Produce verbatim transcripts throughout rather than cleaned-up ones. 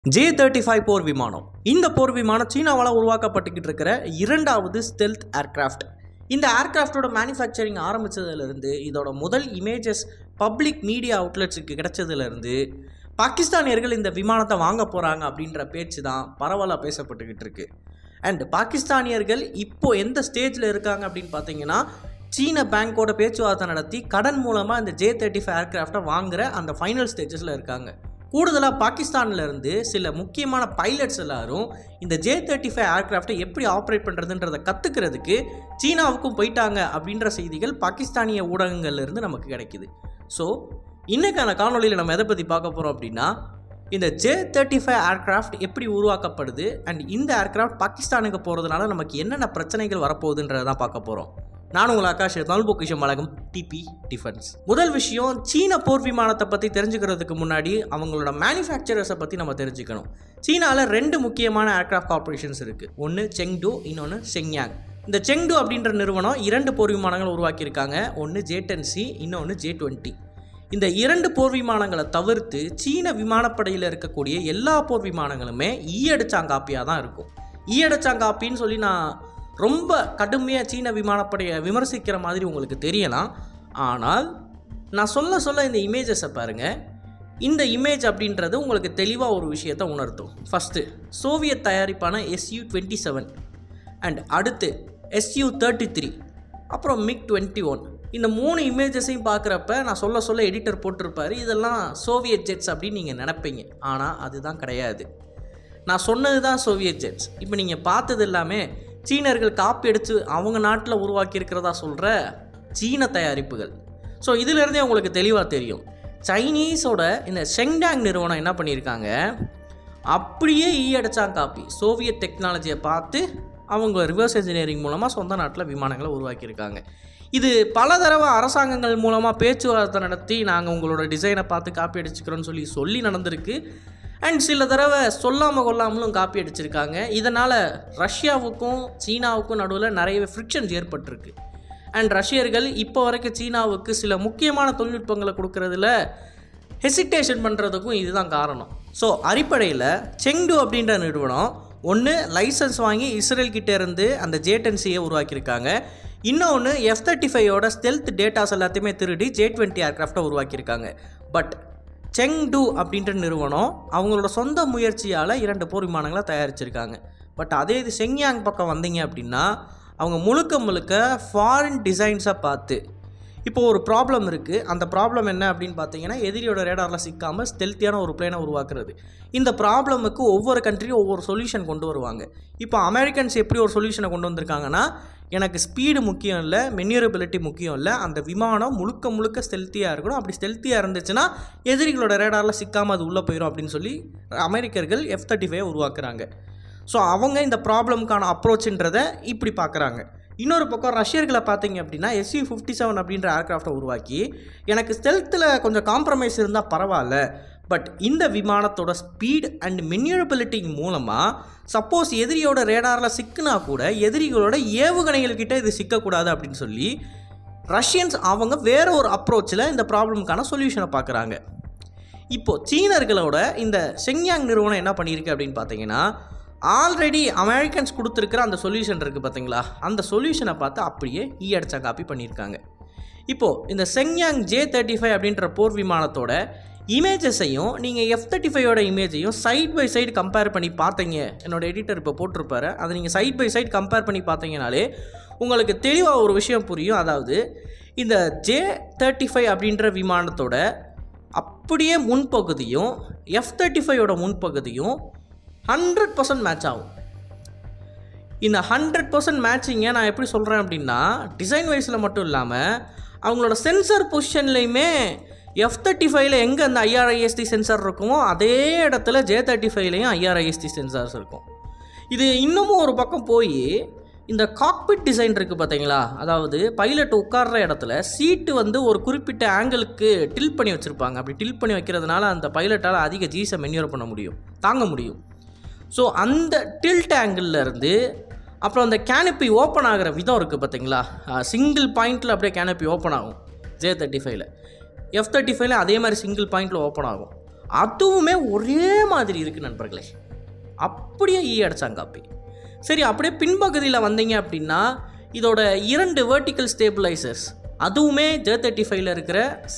J thirty five போர் விமானம். இந்த போர் விமானம் சீனாவால் உருவாக்கப்பட்டுக்கிட்டு இருக்கிற இரண்டாவது ஸ்டெல்த் ஏர்கிராஃப்ட். இந்த ஏர்கிராஃப்டோட மேனுஃபேக்சரிங் ஆரம்பித்ததுலேருந்து இதோட முதல் இமேஜஸ் பப்ளிக் மீடியா அவுட்லெட்ஸுக்கு கிடைச்சதுலேருந்து பாகிஸ்தானியர்கள் இந்த விமானத்தை வாங்க போகிறாங்க அப்படின்ற பேச்சு தான் பரவலாக பேசப்பட்டுக்கிட்டு இருக்கு. அண்ட் பாகிஸ்தானியர்கள் இப்போது எந்த ஸ்டேஜில் இருக்காங்க அப்படின்னு பார்த்தீங்கன்னா, சீன பேங்கோட பேச்சுவார்த்தை நடத்தி கடன் மூலமாக இந்த ஜே தேர்ட்டி ஃபைவ் ஏர்கிராஃப்டை வாங்குகிற அந்த ஃபைனல் ஸ்டேஜஸில் இருக்காங்க. கூடுதலாக பாகிஸ்தான்லேருந்து சில முக்கியமான பைலட்ஸ் எல்லாரும் இந்த ஜே தேர்ட்டி ஃபைவ் ஏர்கிராஃப்டை எப்படி ஆப்ரேட் பண்ணுறதுன்றதை கற்றுக்கிறதுக்கு சீனாவுக்கும் போயிட்டாங்க அப்படின்ற செய்திகள் பாகிஸ்தானிய ஊடகங்கள்லேருந்து நமக்கு கிடைக்கிது. ஸோ இன்றைக்கான காணொலியில் நம்ம எதை பற்றி பார்க்க போகிறோம் அப்படின்னா, இந்த ஜே தேர்ட்டி ஃபைவ் ஏர்கிராஃப்ட் எப்படி உருவாக்கப்படுது அண்ட் இந்த ஏர்கிராஃப்ட் பாகிஸ்தானுக்கு போகிறதுனால நமக்கு என்னென்ன பிரச்சனைகள் வரப்போகுதுன்றதை தான் பார்க்க போகிறோம். நான் உங்கள் ஆகாஷ், தமிழ் பொக்கிஷம் வழங்கும் டிபி டிஃபென்ஸ். முதல் விஷயம், சீன போர் விமானத்தை பற்றி தெரிஞ்சுக்கிறதுக்கு முன்னாடி அவங்களோட மேனுஃபேக்சரர்ஸை பற்றி நம்ம தெரிஞ்சுக்கணும். சீனாவில் ரெண்டு முக்கியமான ஏர்கிராஃப்ட் கார்பரேஷன்ஸ் இருக்குது. ஒன்று செங்டு, இன்னொன்று ஷெங்யாங். இந்த செங்டு அப்படின்ற நிறுவனம் இரண்டு போர் விமானங்கள் உருவாக்கியிருக்காங்க. ஒன்று ஜே டென் சி, இன்னொன்று ஜே டுவெண்ட்டி. இந்த இரண்டு போர் விமானங்களை தவிர்த்து சீன விமானப்படையில் இருக்கக்கூடிய எல்லா போர் விமானங்களுமே ஈயடிச்சாங்காப்பியாக தான் இருக்கும். ஈயடிச்சாங்காப்பின்னு சொல்லி நான் ரொம்ப கடுமையாக சீன விமானப்படையை விமர்சிக்கிற மாதிரி உங்களுக்கு தெரியலாம். ஆனால் நான் சொல்ல சொல்ல இந்த இமேஜஸை பாருங்கள். இந்த இமேஜ் அப்படின்றது உங்களுக்கு தெளிவாக ஒரு விஷயத்தை உணர்த்தும். ஃபஸ்ட்டு சோவியத் தயாரிப்பான எஸ்யூ டுவெண்ட்டி செவன் அண்ட் அடுத்து எஸ்யூ தேர்ட்டி த்ரீ, அப்புறம் மிக் டுவெண்ட்டி ஒன். இந்த மூணு இமேஜஸையும் பார்க்குறப்ப நான் சொல்ல சொல்ல எடிட்டர் போட்டிருப்பார், இதெல்லாம் சோவியத் ஜெட்ஸ் அப்படின்னு நீங்கள் நினைப்பீங்க. ஆனால் அதுதான் கிடையாது. நான் சொன்னது தான் சோவியத் ஜெட்ஸ். இப்போ நீங்கள் பார்த்தது எல்லாமே சீனர்கள் காப்பி அடித்து அவங்க நாட்டில் உருவாக்கி இருக்கிறதா சொல்கிற சீன தயாரிப்புகள். ஸோ இதிலிருந்தே உங்களுக்கு தெளிவாக தெரியும், சைனீஸோட இந்த ஷெங்டாங் நிறுவனம் என்ன பண்ணியிருக்காங்க, அப்படியே ஈ அடிச்சாங்க காப்பி சோவியத் டெக்னாலஜியை பார்த்து அவங்க ரிவர்ஸ் இன்ஜினியரிங் மூலமாக சொந்த நாட்டில் விமானங்களை உருவாக்கியிருக்காங்க. இது பல தடவை அரசாங்கங்கள் மூலமாக பேச்சுவார்த்தை நடத்தி நாங்கள் உங்களோட டிசைனை பார்த்து காப்பி அடிச்சுக்கிறோன்னு சொல்லி சொல்லி நடந்திருக்கு. அண்ட் சில தடவை சொல்லாமல் கொள்ளாமலும் காப்பி அடிச்சிருக்காங்க. இதனால் ரஷ்யாவுக்கும் சீனாவுக்கும் நடுவில் நிறைய ஃப்ரிக்ஷன்ஸ் ஏற்பட்டிருக்கு. அண்ட் ரஷ்யர்கள் இப்போ வரைக்கும் சீனாவுக்கு சில முக்கியமான தொழில்நுட்பங்களை கொடுக்கறதுல ஹெசிடேஷன் பண்ணுறதுக்கும் இதுதான் காரணம். ஸோ அடிப்படையில் செங்டு அப்படின்ற நிறுவனம் ஒன்று லைசன்ஸ் வாங்கி இஸ்ரேல் கிட்டே இருந்து அந்த ஜே டென் சியை உருவாக்கியிருக்காங்க. இன்னொன்று எஃப் தேர்ட்டி ஃபைவோட ஸ்டெல்த் டேட்டாஸ் எல்லாத்தையுமே திருடி ஜே டுவெண்ட்டி ஏர்கிராஃப்டை உருவாக்கியிருக்காங்க. பட் செங்டு அப்படின்ற நிறுவனம் அவங்களோட சொந்த முயற்சியால் இரண்டு போர் விமானங்களை தயாரிச்சிருக்காங்க. பட் அதே இது ஷெங்யாங் பக்கம் வந்தீங்க அப்படின்னா அவங்க முழுக்க முழுக்க ஃபாரின் டிசைன்ஸை பார்த்து இப்போது ஒரு ப்ராப்ளம் இருக்குது. அந்த ப்ராப்ளம் என்ன அப்படின்னு பார்த்தீங்கன்னா, எதிரியோட ரேடாரில் சிக்காமல் ஸ்டெல்த்தியான ஒரு பிளேனை உருவாக்குறது. இந்த ப்ராப்ளமுக்கு ஒவ்வொரு கண்ட்ரியும் ஒவ்வொரு சொல்யூஷன் கொண்டு வருவாங்க. இப்போ அமெரிக்கன்ஸ் எப்படி ஒரு சொல்யூஷனை கொண்டு வந்திருக்காங்கன்னா, எனக்கு ஸ்பீடு முக்கியம் இல்லை, மெனியூரபிலிட்டி முக்கியம் இல்லை, அந்த விமானம் முழுக்க முழுக்க ஸ்டெல்த்தியாக இருக்கணும். அப்படி ஸ்டெல்த்தியாக இருந்துச்சுன்னா எதிரிகளோட ரேடாரில் சிக்காமல் அது உள்ளே போயிடும் அப்படின்னு சொல்லி அமெரிக்கர்கள் எஃப் தேர்ட்டி ஃபைவ் உருவாக்குறாங்க. ஸோ அவங்க இந்த ப்ராப்ளமுக்கான அப்ரோச்சுன்றதை இப்படி பார்க்குறாங்க. இன்னொரு பக்கம் ரஷ்யர்களை பார்த்தீங்க அப்படின்னா எஸ்யூ ஃபிஃப்டி செவன் அப்படின்ற ஏர்கிராஃப்டை உருவாக்கி எனக்கு ஸ்டெல்த்தில் கொஞ்சம் காம்ப்ரமைஸ் இருந்தால் பரவாயில்ல, பட் இந்த விமானத்தோட ஸ்பீட் அண்ட் மெனியூரபிலிட்டி மூலமாக சப்போஸ் எதிரியோட ரேடாரில் சிக்கினா கூட எதிரிகளோட ஏவுகணைகள்கிட்ட இது சிக்கக்கூடாது அப்படின்னு சொல்லி ரஷ்யன்ஸ் அவங்க வேற ஒரு அப்ரோச்சில் இந்த ப்ராப்ளமுக்கான சொல்யூஷனை பார்க்குறாங்க. இப்போது சீனர்களோட இந்த ஷெங்யாங் நிறுவனம் என்ன பண்ணியிருக்கு அப்படின்னு பார்த்தீங்கன்னா, ஆல்ரெடி அமெரிக்கன்ஸ் கொடுத்துருக்கிற அந்த சொல்யூஷன் இருக்குது பார்த்தீங்களா, அந்த சொல்யூஷனை பார்த்து அப்படியே ஈ அடிச்சா காப்பி பண்ணியிருக்காங்க. இப்போது இந்த ஷெங்யாங் ஜே தேர்ட்டி ஃபைவ் அப்படின்ற போர் விமானத்தோட இமேஜஸையும் நீங்கள் எஃப் தேர்ட்டி ஃபைவோட இமேஜையும் சைட் பை சைடு கம்பேர் பண்ணி பார்த்தீங்க, என்னோட எடிட்டர் இப்போ போட்டிருப்பாரு, அதை நீங்கள் சைட் பை சைடு கம்பேர் பண்ணி பார்த்தீங்கனாலே உங்களுக்கு தெளிவாக ஒரு விஷயம் புரியும். அதாவது இந்த ஜே தேர்ட்டி ஃபைவ் அப்படின்ற விமானத்தோட அப்படியே முன்பகுதியும் எஃப் தேர்ட்டி ஃபைவோட முன்பகுதியும் ஹண்ட்ரட் பர்சன்ட் மேட்ச் ஆகும். இந்த ஹண்ட்ரட் பர்சன்ட் மேட்சிங்கை நான் எப்படி சொல்கிறேன் அப்படின்னா, டிசைன் வைஸில் மட்டும் இல்லாமல் அவங்களோட சென்சர் பொசிஷன்லையுமே எஃப் தேர்ட்டி ஃபைவ்ல எங்கே அந்த ஐஆர்ஐஎஸ்டி சென்சார் இருக்குமோ அதே இடத்துல ஜே தேர்ட்டி ஃபைவ்லையும் ஐஆர்ஐஎஸ்டி சென்சார்ஸ் இருக்கும். இது இன்னமும் ஒரு பக்கம் போய் இந்த காக்பிட் டிசைன் இருக்குது பார்த்தீங்களா, அதாவது பைலட் உட்கார்ற இடத்துல சீட்டு வந்து ஒரு குறிப்பிட்ட ஆங்கிளுக்கு டில்ட் பண்ணி வச்சுருப்பாங்க. அப்படி டில்ட் பண்ணி வைக்கிறதுனால அந்த பைலட்டால் அதிக ஜீஸை மென்யூர் பண்ண முடியும், தாங்க முடியும். ஸோ அந்த டில்ட் ஆங்கிள்லேருந்து அப்புறம் அந்த கேனப்பி ஓப்பன் ஆகிற விதம் இருக்குது பார்த்தீங்களா, சிங்கிள் பாயிண்டில் அப்படியே கேனப்பி ஓப்பன் ஆகும் ஜே தேர்ட்டி ஃபைவ்ல. எஃப் தேர்ட்டி ஃபைவ்ல அதே மாதிரி சிங்கிள் பாயிண்டில் ஓப்பன் ஆகும். அதுவுமே ஒரே மாதிரி இருக்குது நண்பர்களே. அப்படியே ஈ அடிச்சாங்க காப்பி. சரி, அப்படியே பின்பகுதியில் வந்தீங்க அப்படின்னா இதோட இரண்டு வெர்டிக்கல் ஸ்டேபிளைசர்ஸ் அதுவுமே ஜே தேர்ட்டி ஃபைவ்ல இருக்கிற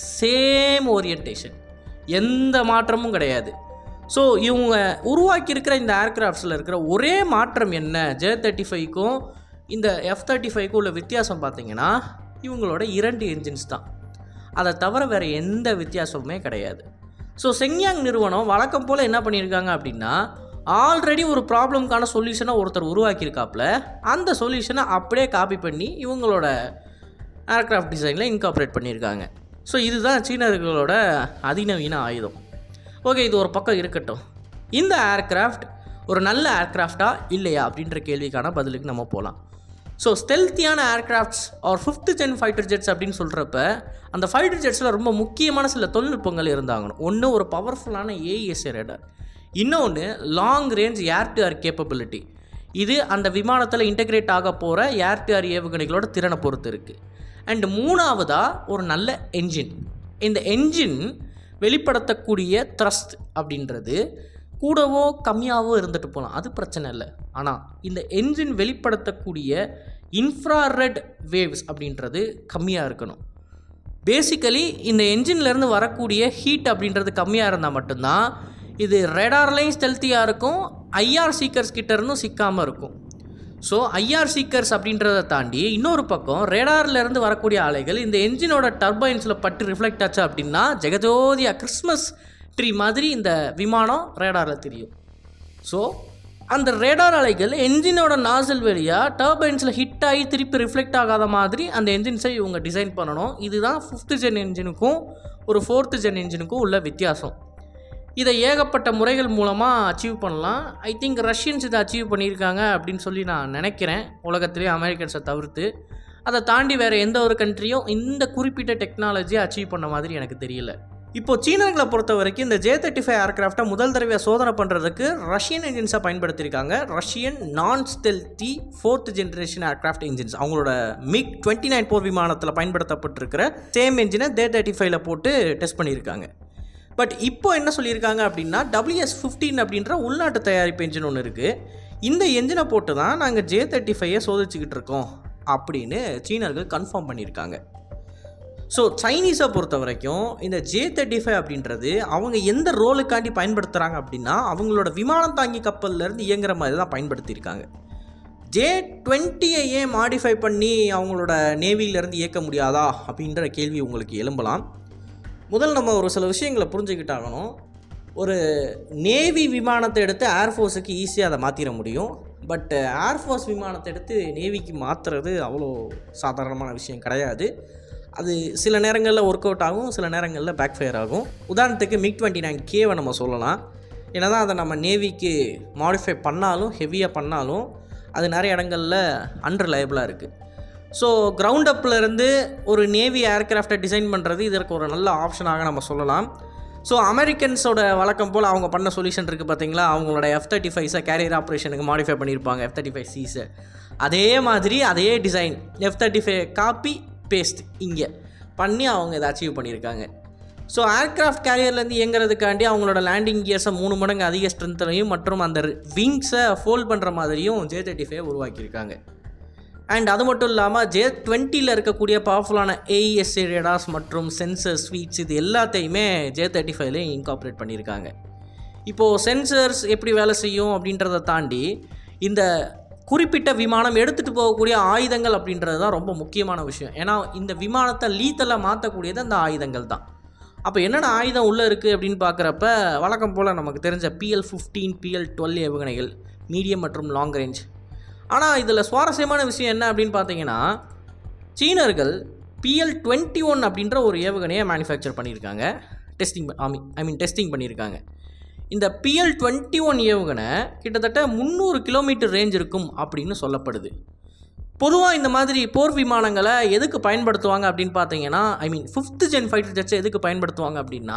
சேம் ஓரியன்டேஷன், எந்த மாற்றமும் கிடையாது. ஸோ இவங்க உருவாக்கியிருக்கிற இந்த ஏர்க்ராஃப்ட்ஸில் இருக்கிற ஒரே மாற்றம் என்ன, ஜே தேர்ட்டி ஃபைவ்க்கும் இந்த எஃப் தேர்ட்டி ஃபைவ்க்கும் உள்ள வித்தியாசம் பார்த்தீங்கன்னா இவங்களோட இரண்டு என்ஜின்ஸ் தான். அதை தவிர வேறு எந்த வித்தியாசமுமே கிடையாது. ஸோ செங்யாங் நிறுவனம் வழக்கம் போல் என்ன பண்ணியிருக்காங்க அப்படின்னா, ஆல்ரெடி ஒரு ப்ராப்ளம்க்கான சொல்யூஷனை ஒருத்தர் உருவாக்கியிருக்காப்புல, அந்த சொல்யூஷனை அப்படியே காப்பி பண்ணி இவங்களோட ஏர்க்ராஃப்ட் டிசைனில் இன்கார்பரேட் பண்ணியிருக்காங்க. ஸோ இதுதான் சீனர்களோட அதிநவீன ஆயுதம். ஓகே, இது ஒரு பக்கம் இருக்கட்டும். இந்த ஏர்க்ராஃப்ட் ஒரு நல்ல ஏர்க்ராஃப்டா இல்லையா அப்படின்ற கேள்விக்கான பதிலுக்கு நம்ம போகலாம். ஸோ ஸ்டெல்த்தியான aircrafts are fifth gen fighter jets அப்படின்னு சொல்கிறப்ப அந்த ஃபைட்டர் ஜெட்ஸில் ரொம்ப முக்கியமான சில தொழில்நுட்பங்கள் இருந்தாங்கணும். ஒன்று ஒரு பவர்ஃபுல்லான ஏஇஎஸ் ரேடார், இன்னொன்று long range air to air capability. இது அந்த விமானத்தில் இன்டெகிரேட் ஆக போகிற ஏர் டு ஏர் ஏவுகணைகளோட திறனை பொறுத்து இருக்குது. அண்ட் மூணாவதாக ஒரு நல்ல என்ஜின். இந்த என்ஜின் வெளிப்படுத்தக்கூடிய த்ரஸ்ட் அப்படின்றது கூடவோ கம்மியாகவோ இருந்துட்டு போகலாம், அது பிரச்சனை இல்லை. ஆனால் இந்த என்ஜின் வெளிப்படுத்தக்கூடிய இன்ஃப்ராரெட் வேவ்ஸ் அப்படின்றது கம்மியாக இருக்கணும். பேசிக்கலி இந்த என்ஜின்லேருந்து வரக்கூடிய ஹீட் அப்படின்றது கம்மியாக இருந்தால் மட்டும்தான் இது ரேடார்லையும் ஸ்டெல்த்தியாக இருக்கும், ஐஆர் சீக்கர்ஸ் கிட்ட இருந்தும் சிக்காமல் இருக்கும். ஸோ ஐஆர் சீக்கர்ஸ் அப்படின்றத தாண்டி இன்னொரு பக்கம் ரேடார்லேருந்து வரக்கூடிய அலைகள் இந்த என்ஜினோட டர்பைன்ஸில் பட்டு ரிஃப்ளெக்ட் ஆச்சு அப்படின்னா ஜெகஜோதியா கிறிஸ்மஸ் ட்ரீ மாதிரி இந்த விமானம் ரேடாரில் தெரியும். ஸோ அந்த ரேடார் அலைகள் என்ஜினோட நாசல் வழியாக டர்பைன்ஸில் ஹிட் ஆகி திருப்பி ரிஃப்ளெக்ட் ஆகாத மாதிரி அந்த என்ஜின்ஸை இவங்க டிசைன் பண்ணணும். இதுதான் ஃபிஃப்த் ஜென் என்ஜினுக்கும் ஒரு ஃபோர்த்து ஜென் என்ஜினுக்கும் உள்ள வித்தியாசம். இதை ஏகப்பட்ட முறைகள் மூலமாக அச்சீவ் பண்ணலாம். ஐ திங்க் ரஷ்யன்ஸ் இதை அச்சீவ் பண்ணியிருக்காங்க அப்படின்னு சொல்லி நான் நினைக்கிறேன், உலகத்திலே அமெரிக்கன்ஸை தவிர்த்து. அதை தாண்டி வேறு எந்த ஒரு கண்ட்ரியும் இந்த குறிப்பிட்ட டெக்னாலஜியை அச்சீவ் பண்ண மாதிரி எனக்கு தெரியல. இப்போது சீனர்களை பொறுத்த வரைக்கும் இந்த ஜே தேர்ட்டி ஃபைவ் ஏர்க்ராஃப்டை முதல் தடவையாக சோதனை பண்ணுறதுக்கு ரஷ்யன் என்ஜின்ஸை பயன்படுத்தியிருக்காங்க. Russian non stealthy fourth generation aircraft engines, அவங்களோட மிக் டுவெண்ட்டி நைன் போர் விமானத்தில் பயன்படுத்தப்பட்டிருக்கிற சேம் என்ஜினை ஜே தேர்ட்டி ஃபைவ்ல போட்டு டெஸ்ட் பண்ணியிருக்காங்க. பட் இப்போ என்ன சொல்லியிருக்காங்க அப்படின்னா டபிள்யூஎஸ் ஃபிஃப்டீன் அப்படின்ற உள்நாட்டு தயாரிப்பு என்ஜின் ஒன்று இருக்குது. இந்த என்ஜினை போட்டு தான் நாங்கள் ஜே தேர்ட்டி ஃபைவை சோதிச்சுக்கிட்டு இருக்கோம் அப்படின்னு சீனர்கள் கன்ஃபார்ம் பண்ணியிருக்காங்க. ஸோ சைனீஸை பொறுத்த வரைக்கும் இந்த ஜே தேர்ட்டி ஃபைவ் அப்படின்றது அவங்க எந்த ரோலுக்காண்டி பயன்படுத்துகிறாங்க அப்படின்னா அவங்களோட விமானம் தாங்கி கப்பல்லேருந்து இயங்குற மாதிரி தான் பயன்படுத்தியிருக்காங்க. ஜே டுவெண்ட்டியை ஏன் மாடிஃபை பண்ணி அவங்களோட நேவியிலேருந்து இயக்க முடியாதா அப்படின்ற கேள்வி உங்களுக்கு எழும்பலாம். முதல் நம்ம ஒரு சில விஷயங்களை புரிஞ்சுக்கிட்டாகணும். ஒரு நேவி விமானத்தை எடுத்து ஏர்ஃபோர்ஸுக்கு ஈஸியாக அதை மாற்றிட முடியும். பட் ஏர்ஃபோர்ஸ் விமானத்தை எடுத்து நேவிக்கு மாற்றுறது அவ்வளோ சாதாரணமான விஷயம் கிடையாது. அது சில நேரங்களில் ஒர்க் அவுட் ஆகும், சில நேரங்களில் பேக் ஃபயர் ஆகும். உதாரணத்துக்கு மிக் டுவெண்ட்டி நைன் கேவை நம்ம சொல்லலாம். ஏன்னா தான் அதை நம்ம நேவிக்கு மாடிஃபை பண்ணாலும் ஹெவியாக பண்ணாலும் அது நிறைய இடங்களில் அன்ரிலையபிளாக இருக்குது. ஸோ கிரவுண்ட் அப்பில் இருந்து ஒரு நேவி ஏர்க்ராஃப்டை டிசைன் பண்ணுறது இதற்கு ஒரு நல்ல ஆப்ஷனாக நம்ம சொல்லலாம். ஸோ அமெரிக்கன்ஸோட வழக்கம் போல் அவங்க பண்ண சொல்யூஷன் இருக்குது பார்த்தீங்களா, அவங்களோட எஃப் தேர்ட்டி ஃபைவ்ஸை கேரியர் ஆப்ரேஷனுக்கு மாடிஃபை பண்ணியிருப்பாங்க, எஃப் தேர்ட்டி ஃபைவ் சீஸை. அதே மாதிரி அதே design F thirty five copy paste இங்கே பண்ணி அவங்க இதை அச்சீவ் பண்ணியிருக்காங்க. ஸோ ஏர்க்ராஃப்ட் கேரியர்லேருந்து இயங்குறதுக்காண்டி அவங்களோட லேண்டிங் கியர்ஸை மூணு மடங்கு அதிக ஸ்ட்ரென்த்லையும் மற்றும் அந்த விங்ஸை ஃபோல்ட் பண்ணுற மாதிரியும் ஜே தேர்ட்டி ஃபைவ் உருவாக்கியிருக்காங்க. அண்ட் அது மட்டும் இல்லாமல் ஜே டுவெண்ட்டியில் இருக்கக்கூடிய பவர்ஃபுல்லான ஏஇஎஸ் ரேடார்ஸ் மற்றும் சென்சர் ஸ்வீட்ஸ் இது எல்லாத்தையுமே ஜே தேர்ட்டி ஃபைவ்லேயும் இன்கார்பரேட் பண்ணியிருக்காங்க. இப்போது சென்சர்ஸ் எப்படி வேலை செய்யும் அப்படின்றத தாண்டி இந்த குறிப்பிட்ட விமானம் எடுத்துகிட்டு போகக்கூடிய ஆயுதங்கள் அப்படின்றது தான் ரொம்ப முக்கியமான விஷயம். ஏன்னா இந்த விமானத்தை லீத்தலாக மாற்றக்கூடியது அந்த ஆயுதங்கள் தான். அப்போ என்னென்ன ஆயுதம் உள்ளே இருக்குது அப்படின்னு பார்க்குறப்ப வழக்கம் போல் நமக்கு தெரிஞ்ச பிஎல் ஃபிஃப்டீன் பிஎல் டுவெல் ஏவுகணைகள் மீடியம் மற்றும் லாங் ரேஞ்ச். ஆனால் இதில் சுவாரஸ்யமான விஷயம் என்ன அப்படின்னு பார்த்தீங்கன்னா சீனர்கள் பிஎல் டுவெண்ட்டி ஒன் அப்படின்ற ஒரு ஏவுகணையை மேனுஃபேக்சர் பண்ணியிருக்காங்க, டெஸ்டிங் ஐ மீன் ஐ மீன் டெஸ்டிங் பண்ணியிருக்காங்க. இந்த பிஎல் டுவெண்ட்டி ஒன் ஏவுகணை கிட்டத்தட்ட முந்நூறு கிலோமீட்டர் ரேஞ்ச் இருக்கும் அப்படின்னு சொல்லப்படுது. பொதுவாக இந்த மாதிரி போர் விமானங்களை எதுக்கு பயன்படுத்துவாங்க அப்படின்னு பார்த்தீங்கன்னா I mean fifth gen fighter ஜெட்ஸை எதுக்கு பயன்படுத்துவாங்க அப்படின்னா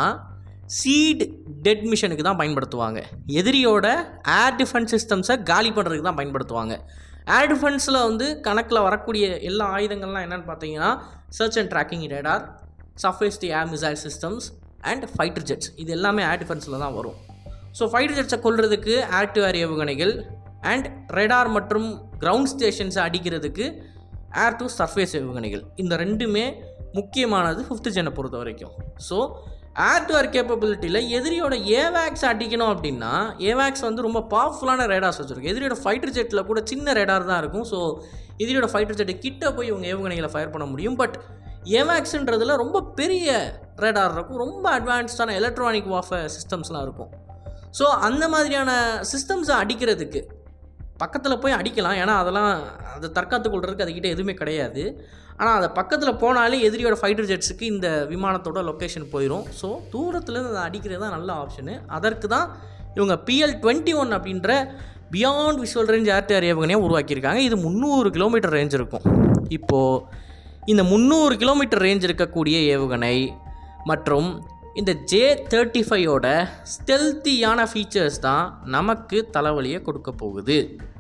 சீட் டெட் மிஷனுக்கு தான் பயன்படுத்துவாங்க. எதிரியோட ஏர் டிஃபென்ஸ் சிஸ்டம்ஸை காலி பண்ணுறதுக்கு தான் பயன்படுத்துவாங்க. ஏர் டிஃபென்ஸில் வந்து கணக்கில் வரக்கூடிய எல்லா ஆயுதங்கள்லாம் என்னென்னு பார்த்தீங்கன்னா search and tracking radar, surface to air missile systems, and fighter jets, இது எல்லாமே ஏர் டிஃபென்ஸில் தான் வரும். ஸோ ஃபைட்டர் ஜெட்ஸை கொல்றதுக்கு ஏர் டு ஏர் ஏவுகணைகள் அண்ட் ரெடார் மற்றும் கிரவுண்ட் ஸ்டேஷன்ஸை அடிக்கிறதுக்கு ஏர் டு சர்ஃபேஸ் ஏவுகணைகள், இந்த ரெண்டுமே முக்கியமானது ஃபிஃப்த் ஜென்னை பொறுத்த வரைக்கும். ஸோ ஏர் டு ஏர் கேப்பபிலிட்டியில் எதிரியோட ஏவேக்ஸ் அடிக்கணும் அப்படின்னா ஏவேக்ஸ் வந்து ரொம்ப பவர்ஃபுல்லான ரேடார்ஸ் வச்சுருக்கும். எதிரியோட ஃபைட்டர் ஜெட்டில் கூட சின்ன ரேடார் தான் இருக்கும். ஸோ எதிரியோட ஃபைட்டர் ஜெட்டு கிட்ட போய் இவங்க ஏவுகணைகளை ஃபயர் பண்ண முடியும். பட் ஏவேக்ஸுன்றதில் ரொம்ப பெரிய ரேடார் இருக்கும், ரொம்ப அட்வான்ஸ்டான எலக்ட்ரானிக் வார்ஃபேர் சிஸ்டம்ஸ்லாம் இருக்கும். ஸோ அந்த மாதிரியான சிஸ்டம்ஸை அடிக்கிறதுக்கு பக்கத்தில் போய் அடிக்கலாம், ஏன்னா அதெல்லாம் அதை தற்காத்து கொள்றதுக்கு அதுக்கிட்ட எதுவுமே கிடையாது. ஆனால் அதை பக்கத்தில் போனாலே எதிரியோட ஃபைட்டர் ஜெட்ஸுக்கு இந்த விமானத்தோட லொக்கேஷன் போயிடும். ஸோ தூரத்துலேருந்து அதை அடிக்கிறது தான் நல்ல ஆப்ஷனு. அதற்கு தான் இவங்க பிஎல் டுவெண்ட்டி ஒன் அப்படின்ற beyond visual range air to air ஏவுகணையை உருவாக்கியிருக்காங்க. இது முந்நூறு கிலோமீட்டர் ரேஞ்ச் இருக்கும். இப்போது இந்த முந்நூறு கிலோமீட்டர் ரேஞ்ச் இருக்கக்கூடிய ஏவுகணை மற்றும் இந்த ஜே தேர்ட்டி ஃபைவோட ஸ்டெல்த்தியான ஃபீச்சர்ஸ் தான் நமக்கு தலைவலியை கொடுக்க போகுது.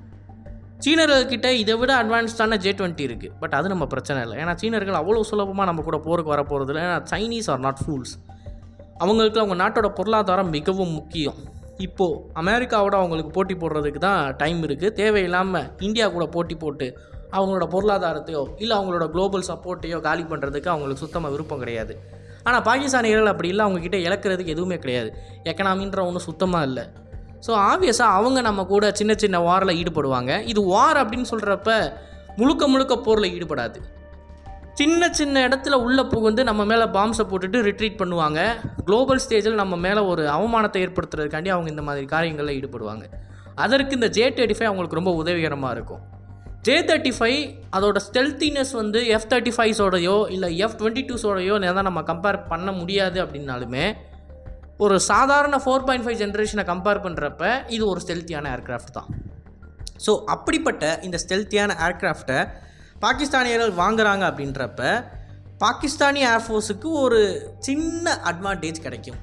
சீனர்கள்கிட்ட இதை விட அட்வான்ஸ்டான ஜே டுவெண்ட்டி இருக்குது. பட் அது நம்ம பிரச்சனை இல்லை, ஏன்னா சீனர்கள் அவ்வளோ சுலபமாக நம்ம கூட போருக்கு வர போகிறது இல்லை. ஏன்னா சைனீஸ் ஆர் நாட் ஃபூல்ஸ். அவங்களுக்கு அவங்க நாட்டோட பொருளாதாரம் மிகவும் முக்கியம். இப்போது அமெரிக்காவோட அவங்களுக்கு போட்டி போடுறதுக்கு தான் டைம் இருக்குது. தேவையில்லாமல் இந்தியா கூட போட்டி போட்டு அவங்களோட பொருளாதாரத்தையோ இல்லை அவங்களோட குளோபல் சப்போர்ட்டையோ காலி பண்ணுறதுக்கு அவங்களுக்கு சுத்தமாக விருப்பம் கிடையாது. ஆனால் பாகிஸ்தானியர்கள் அப்படி இல்லை, அவங்கக்கிட்ட இழக்கிறதுக்கு எதுவுமே கிடையாது. எக்கனாமின்ற ஒன்றும் சுத்தமாக இல்லை. ஸோ ஆப்வியஸாக அவங்க நம்ம கூட சின்ன சின்ன வாரில் ஈடுபடுவாங்க. இது வார் அப்படின்னு சொல்கிறப்ப முழுக்க முழுக்க போரில் ஈடுபடாது. சின்ன சின்ன இடத்துல உள்ளே புகுந்து நம்ம மேலே பாம்ஸை போட்டுட்டு ரிட்ரீட் பண்ணுவாங்க. குளோபல் ஸ்டேஜில் நம்ம மேலே ஒரு அவமானத்தை ஏற்படுத்துறதுக்காண்டி அவங்க இந்த மாதிரி காரியங்களில் ஈடுபடுவாங்க. அதற்கு இந்த ஜே தேர்ட்டி ஃபைவ் அவங்களுக்கு ரொம்ப உதவிகரமாக இருக்கும். ஜே தேர்ட்டி ஃபைவ் அதோட ஸ்டெல்த்தினஸ் வந்து எஃப் தேர்ட்டி ஃபைவ்ஸோடையோ இல்லை எஃப் டுவெண்ட்டி டூஸோடையோ தான் நம்ம கம்பேர் பண்ண முடியாது. அப்படின்னாலுமே ஒரு சாதாரண ஃபோர் பாயிண்ட் ஃபைவ் ஜென்ரேஷனை கம்பேர் பண்ணுறப்ப இது ஒரு ஸ்டெல்த்தியான ஏர்க்ராஃப்ட் தான். ஸோ அப்படிப்பட்ட இந்த ஸ்டெல்த்தியான ஏர்க்ராஃப்டை பாகிஸ்தானியர்கள் வாங்குறாங்க அப்படின்றப்ப பாகிஸ்தானி ஏர்ஃபோர்ஸுக்கு ஒரு சின்ன அட்வான்டேஜ் கிடைக்கும்.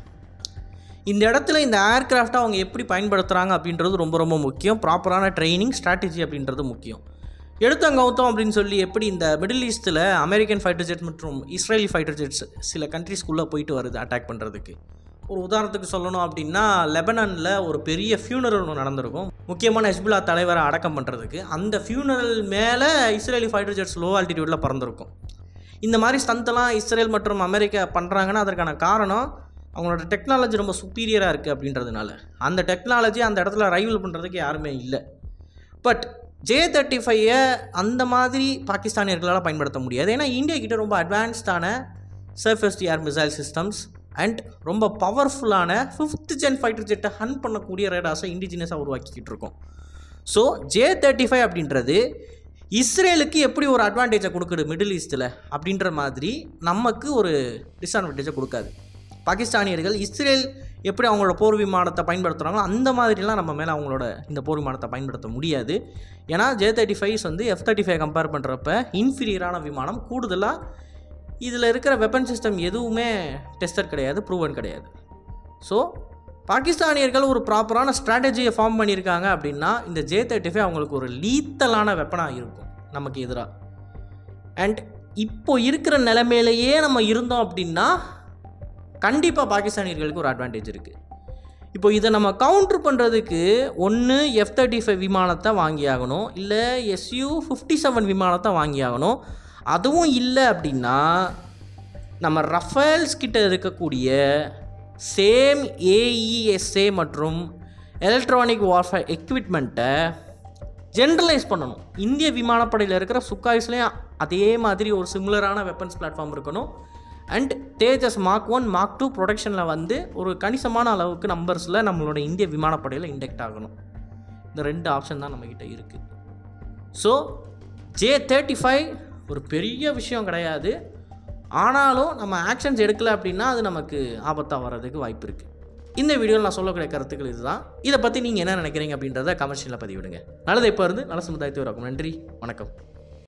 இந்த இடத்துல இந்த ஏர்க்ராஃப்டை அவங்க எப்படி பயன்படுத்துகிறாங்க அப்படின்றது ரொம்ப ரொம்ப முக்கியம். ப்ராப்பரான ட்ரைனிங் ஸ்ட்ராட்டஜி அப்படின்றது முக்கியம். எடுத்தோம் கவுத்தோம் அப்படின்னு சொல்லி எப்படி இந்த மிடில் ஈஸ்ட்டில் அமெரிக்கன் ஃபைட்டர் ஜெட் மற்றும் இஸ்ரேலி ஃபைட்டர் ஜெட்ஸ் சில கண்ட்ரிஸ்குள்ளே போயிட்டு வருது அட்டாக் பண்ணுறதுக்கு. ஒரு உதாரணத்துக்கு சொல்லணும் அப்படின்னா லெபனானில் ஒரு பெரிய ஃபியூனரல் ஒன்று நடந்திருக்கும், முக்கியமான ஹெஸ்புல்லா தலைவரை அடக்கம் பண்ணுறதுக்கு. அந்த ஃபியூனரல் மேலே இஸ்ரேலி ஃபைட்டர் ஜெட்ஸ் லோ ஆல்டிடியூடில் பறந்துருக்கும். இந்த மாதிரி ஸ்டந்தெல்லாம் இஸ்ரேல் மற்றும் அமெரிக்கா பண்ணுறாங்கன்னா அதற்கான காரணம் அவங்களோட டெக்னாலஜி ரொம்ப சுப்பீரியராக இருக்குது அப்படின்றதுனால. அந்த டெக்னாலஜி அந்த இடத்துல ரைவல் பண்ணுறதுக்கு யாருமே இல்லை. பட் ஜே தேர்ட்டி ஃபைவை அந்த மாதிரி பாகிஸ்தானியர்களால் பயன்படுத்த முடியாது. ஏன்னா இந்தியா கிட்ட ரொம்ப அட்வான்ஸ்டான surface to air missile systems and ரொம்ப பவர்ஃபுல்லான ஃபிஃப்த் ஜென் ஃபைட்டர் ஜெட்டை ஹன் பண்ணக்கூடிய ரேடாஸை இண்டிஜினியஸாக உருவாக்கிக்கிட்டு இருக்கோம். ஸோ ஜே தேர்ட்டி ஃபைவ் அப்படின்றது இஸ்ரேலுக்கு எப்படி ஒரு அட்வான்டேஜை கொடுக்குது மிடில் ஈஸ்ட்டில் அப்படின்ற மாதிரி நமக்கு ஒரு டிஸ்அட்வான்டேஜை கொடுக்காது. பாகிஸ்தானியர்கள் இஸ்ரேல் எப்படி அவங்களோட போர் விமானத்தை பயன்படுத்துகிறாங்களோ அந்த மாதிரிலாம் நம்ம மேலே அவங்களோட இந்த போர் விமானத்தை பயன்படுத்த முடியாது. ஏன்னா ஜே தேர்ட்டி ஃபைவ்ஸ் வந்து எஃப் தேர்ட்டி ஃபைவ் கம்பேர் பண்ணுறப்ப இன்ஃபீரியரான விமானம். கூடுதலாக இதில் இருக்கிற வெப்பன் சிஸ்டம் எதுவுமே டெஸ்டட் கிடையாது, ப்ரூவன் கிடையாது. ஸோ பாகிஸ்தானியர்கள் ஒரு ப்ராப்பரான ஸ்ட்ராட்டஜியை ஃபார்ம் பண்ணியிருக்காங்க அப்படின்னா இந்த ஜே தேர்ட்டி ஃபைவ் அவங்களுக்கு ஒரு லீத்தலான வெப்பனாக இருக்கும் நமக்கு எதிராக. அண்ட் இப்போ இருக்கிற நிலைமையிலேயே நம்ம இருந்தோம் அப்படின்னா கண்டிப்பாக பாகிஸ்தானியர்களுக்கு ஒரு அட்வான்டேஜ் இருக்குது. இப்போ இதை நம்ம கவுண்ட்ரு பண்ணுறதுக்கு ஒன்று எஃப் தேர்ட்டி ஃபைவ் விமானத்தை வாங்கி ஆகணும், இல்லை எஸ்யூ ஃபிஃப்டி செவன் விமானத்தை வாங்கி ஆகணும். அதுவும் இல்லை அப்படின்னா நம்ம ரஃபேல்ஸ் கிட்ட இருக்கக்கூடிய சேம் ஏஇஎஸ்ஏ மற்றும் எலக்ட்ரானிக் வார்ஃபேர் எக்யூப்மெண்ட்டை ஜென்ரலைஸ் பண்ணணும். இந்திய விமானப்படையில் இருக்கிற சுக்காய்ஸ்லேயும் அதே மாதிரி ஒரு சிமிலரான வெப்பன்ஸ் பிளாட்ஃபார்ம் இருக்கணும். And Tejas mark one mark two ப்ரொடக்ஷனில் வந்து ஒரு கணிசமான அளவுக்கு நம்பர்ஸில் நம்மளோட இந்திய விமானப்படையில் இண்டெக்ட் ஆகணும். இந்த ரெண்டு ஆப்ஷன் தான் நம்மக்கிட்ட இருக்குது. ஸோ ஜே தேர்ட்டி ஃபைவ் ஒரு பெரிய விஷயம் கிடையாது. ஆனாலும் நம்ம ஆக்ஷன்ஸ் எடுக்கலை அப்படின்னா அது நமக்கு ஆபத்தாக வர்றதுக்கு வாய்ப்பு இருக்குது. இந்த வீடியோவில் நான் சொல்லக்கூடிய கருத்துக்கள் இதுதான். இதை பற்றி நீங்கள் என்ன நினைக்கிறீங்க அப்படின்றத கமெண்ட்ஸில் பதிவிடுங்க. நல்லதை இப்போ இருந்து நல்ல சமுதாயத்தை உருவாக்கும். நன்றி, வணக்கம்.